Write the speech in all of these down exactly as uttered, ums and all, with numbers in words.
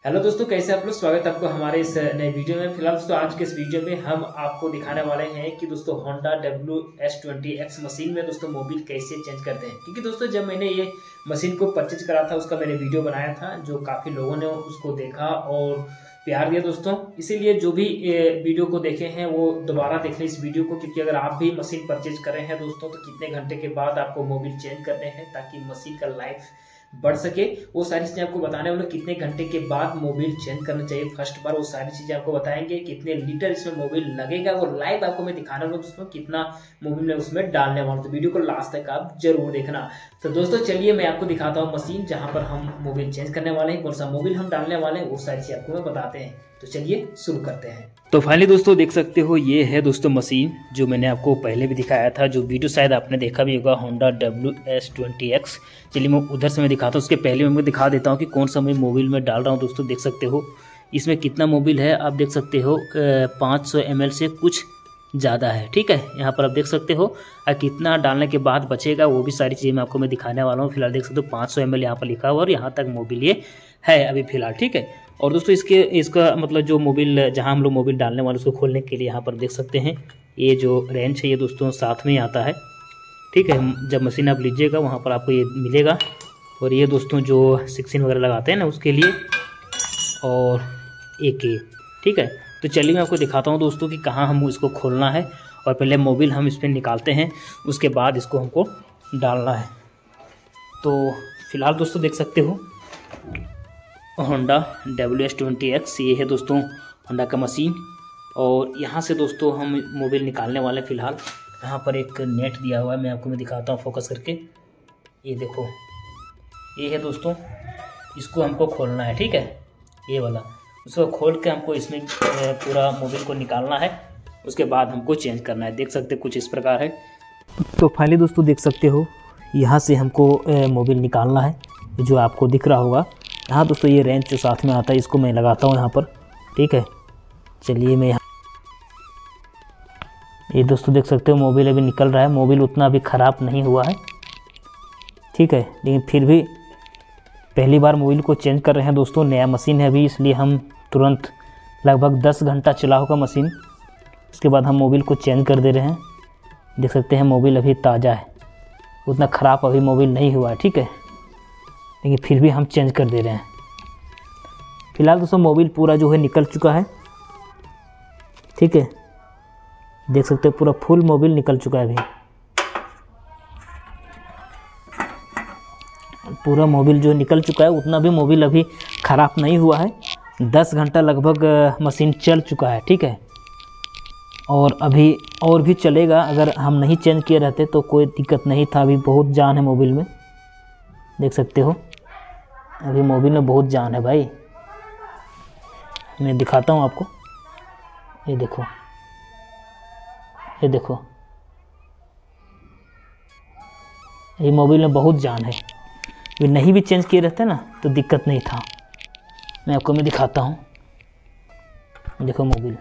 Hello दोस्तों, कैसे आप लोग। स्वागत है आपको हमारे इस नए वीडियो में। फिलहाल दोस्तों आज के इस वीडियो में हम आपको दिखाने वाले हैं कि दोस्तों Honda W S twenty X machine में दोस्तों मोबिल कैसे चेंज करते हैं। क्योंकि दोस्तों जब मैंने ये मशीन को परचेज करा था उसका मैंने वीडियो बनाया था, जो काफ़ी लोगों ने उसको देखा और प्यार दिया दोस्तों। इसीलिए जो भी वीडियो को देखे हैं वो दोबारा देख लें इस वीडियो को, क्योंकि अगर आप भी मशीन परचेज कर रहे हैं दोस्तों तो कितने घंटे के बाद आपको मोबिल चेंज करने हैं ताकि मशीन का लाइफ बढ़ सके, वो सारी चीजें आपको बताने वाले। कितने घंटे के बाद मोबिल चेंज करना चाहिए फर्स्ट बार, वो सारी चीजें आपको बताएंगे। कितने लीटर इसमें मोबिल लगेगा वो लाइव आपको मैं दिखाने वाला हूं दोस्तों, कितना मोबिल मैं उसमें डालने वाला हूं। तो वीडियो को लास्ट तक आप जरूर देखना। तो दोस्तों चलिए मैं आपको दिखाता हूँ मशीन जहां पर हम मोबिल चेंज करने वाले हैं, कौन सा मोबिल हम डालने वाले हैं, वो सारी चीजें आपको मैं बताते हैं। तो चलिए शुरू करते हैं। तो फाइनली दोस्तों देख सकते हो ये है दोस्तों मशीन जो मैंने आपको पहले भी दिखाया था, जो वीडियो शायद आपने देखा भी होगा, Honda W S twenty X. चलिए मैं उधर से मैं दिखाता हूँ, उसके पहले मैं दिखा देता हूँ कि कौन सा मैं मोबिल में डाल रहा हूँ। दोस्तों देख सकते हो इसमें कितना मोबिल है, आप देख सकते हो पाँच सौ एम एल से कुछ ज़्यादा है। ठीक है, यहाँ पर आप देख सकते हो और कितना डालने के बाद बचेगा वो भी सारी चीज़ें मैं आपको मैं दिखाने वाला हूँ। फिलहाल देख सकते हो पाँच सौ एम एल यहाँ पर लिखा हुआ और यहाँ तक मोबिल ये है अभी फिलहाल। ठीक है, और दोस्तों इसके इसका मतलब जो मोबिल जहाँ हम लोग मोबिल डालने वाले उसको खोलने के लिए यहाँ पर देख सकते हैं ये जो रेंच है ये दोस्तों साथ में ही आता है। ठीक है, जब मशीन आप लीजिएगा वहाँ पर आपको ये मिलेगा। और ये दोस्तों जो सिक्सिन वगैरह लगाते हैं ना उसके लिए, और एक ये। ठीक है, तो चलिए मैं आपको दिखाता हूँ दोस्तों कि कहाँ हम इसको खोलना है। और पहले मोबिल हम इस पर निकालते हैं, उसके बाद इसको हमको डालना है। तो फिलहाल दोस्तों देख सकते हो Honda W S twenty X ये है दोस्तों होंडा का मशीन। और यहाँ से दोस्तों हम मोबिल निकालने वाले हैं। फ़िलहाल यहाँ पर एक नेट दिया हुआ है, मैं आपको मैं दिखाता हूँ फोकस करके। ये देखो ये है दोस्तों, इसको हमको खोलना है। ठीक है, ये वाला उसको खोल के हमको इसमें पूरा मोबिल को निकालना है, उसके बाद हमको चेंज करना है। देख सकते कुछ इस प्रकार है। तो फाइनली दोस्तों देख सकते हो यहाँ से हमको मोबिल निकालना है, जो आपको दिख रहा होगा। हाँ दोस्तों ये रेंच जो साथ में आता है इसको मैं लगाता हूँ यहाँ पर। ठीक है, चलिए मैं यहाँ ये दोस्तों देख सकते हो मोबिल अभी निकल रहा है। मोबिल उतना अभी ख़राब नहीं हुआ है। ठीक है, लेकिन फिर भी पहली बार मोबिल को चेंज कर रहे हैं दोस्तों, नया मशीन है अभी, इसलिए हम तुरंत लगभग दस घंटा चला होगा मशीन, उसके बाद हम मोबिल को चेंज कर दे रहे हैं। देख सकते हैं मोबिल अभी ताज़ा है, उतना ख़राब अभी मोबिल नहीं हुआ है। ठीक है, लेकिन फिर भी हम चेंज कर दे रहे हैं। फिलहाल दोस्तों मोबिल पूरा जो है निकल चुका है। ठीक है, देख सकते हो पूरा फुल मोबिल निकल चुका है अभी। पूरा मोबिल जो निकल चुका है, उतना भी मोबिल अभी ख़राब नहीं हुआ है। दस घंटा लगभग मशीन चल चुका है। ठीक है, और अभी और भी चलेगा। अगर हम नहीं चेंज किए रहते तो कोई दिक्कत नहीं था। अभी बहुत जान है मोबिल में, देख सकते हो अभी मोबिल में बहुत जान है भाई। मैं दिखाता हूँ आपको, ये देखो ये देखो ये मोबिल में बहुत जान है। ये नहीं भी चेंज किए रहते ना तो दिक्कत नहीं था। मैं आपको मैं दिखाता हूँ, देखो मोबिल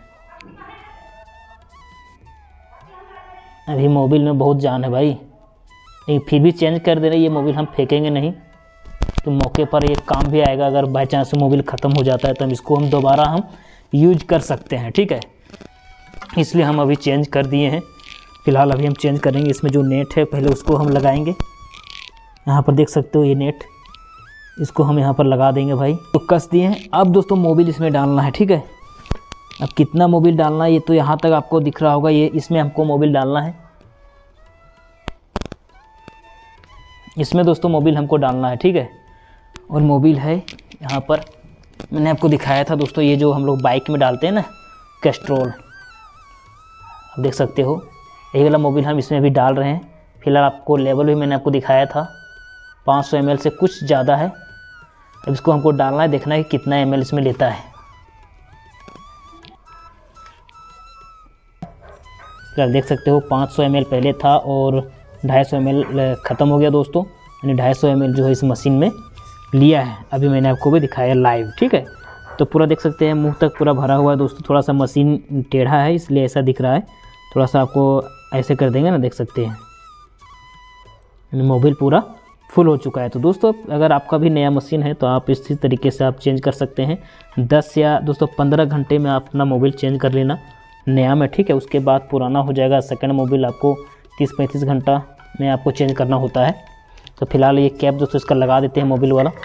अभी मोबिल में बहुत जान है भाई, लेकिन फिर भी चेंज कर दे रहे। ये मोबिल हम फेंकेंगे नहीं, तो मौके पर ये काम भी आएगा। अगर बाई चांस मोबिल ख़त्म हो जाता है तो हम इसको हम दोबारा हम यूज कर सकते हैं। ठीक है, इसलिए हम अभी चेंज कर दिए हैं। फ़िलहाल अभी हम चेंज करेंगे। इसमें जो नेट है पहले उसको हम लगाएंगे। यहाँ पर देख सकते हो ये नेट, इसको हम यहाँ पर लगा देंगे भाई। तो कस दिए हैं। अब दोस्तों मोबिल इसमें डालना है। ठीक है, अब कितना मोबिल डालना है ये तो यहाँ तक आपको दिख रहा होगा। ये इसमें हमको मोबिल डालना है, इसमें दोस्तों मोबिल हमको डालना है। ठीक है, और मोबिल है यहाँ पर, मैंने आपको दिखाया था दोस्तों, ये जो हम लोग बाइक में डालते हैं ना कैस्ट्रोल, आप देख सकते हो यही वाला मोबिल हम इसमें भी डाल रहे हैं। फिलहाल आपको लेवल भी मैंने आपको दिखाया था, पाँच सौ एम एल से कुछ ज़्यादा है। अब इसको हमको डालना है, देखना है कि कितना एम एल इसमें लेता है। फिलहाल देख सकते हो पाँच सौ एम एल पहले था और ढाई सौ एम एल ख़त्म हो गया दोस्तों, यानी ढाई सौ एम एल जो है इस मशीन में लिया है। अभी मैंने आपको भी दिखाया लाइव। ठीक है, तो पूरा देख सकते हैं मुंह तक पूरा भरा हुआ है दोस्तों। थोड़ा सा मशीन टेढ़ा है इसलिए ऐसा दिख रहा है। थोड़ा सा आपको ऐसे कर देंगे ना, देख सकते हैं मोबिल पूरा फुल हो चुका है। तो दोस्तों अगर आपका भी नया मशीन है तो आप इसी तरीके से आप चेंज कर सकते हैं। दस या दोस्तों पंद्रह घंटे में आप अपना मोबिल चेंज कर लेना नया में, ठीक है। उसके बाद पुराना हो जाएगा। सेकंड मोबिल आपको तीस पैंतीस घंटा में आपको चेंज करना होता है। तो फिलहाल ये कैप दोस्तों इसका लगा देते हैं मोबिल वाला।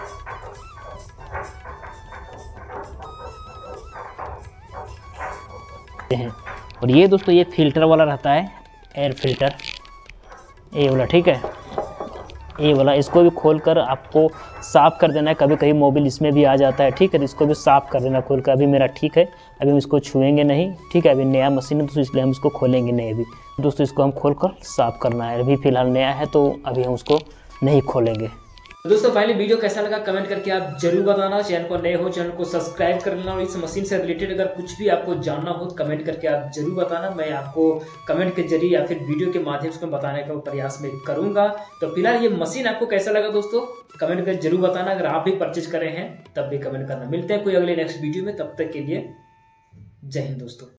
और ये दोस्तों ये फिल्टर वाला रहता है, एयर फिल्टर ये वाला, ठीक है। ये वाला इसको भी खोलकर आपको साफ़ कर देना है। कभी कभी मोबिल इसमें भी आ जाता है, ठीक है। तो इसको भी साफ़ कर देना खोल कर। अभी मेरा ठीक है, अभी हम इसको छुएंगे नहीं, ठीक है। अभी नया मशीन है तो इसलिए हम इसको खोलेंगे नहीं अभी दोस्तों। इसको हम खोल कर साफ़ करना है। अभी फ़िलहाल नया है तो अभी हम उसको नहीं खोलेंगे। तो दोस्तों फाइनली वीडियो कैसा लगा कमेंट करके आप जरूर बताना। चैनल पर नए हो चैनल को सब्सक्राइब कर लेना। और इस मशीन से रिलेटेड अगर कुछ भी आपको जानना हो तो कमेंट करके आप जरूर बताना। मैं आपको कमेंट के जरिए या फिर वीडियो के माध्यम से बताने का प्रयास मैं करूंगा। तो फिलहाल ये मशीन आपको कैसा लगा दोस्तों कमेंट करके जरूर बताना। अगर आप भी परचेज करे हैं तब भी कमेंट करना। मिलते हैं कोई अगले नेक्स्ट वीडियो में, तब तक के लिए जय हिंद दोस्तों।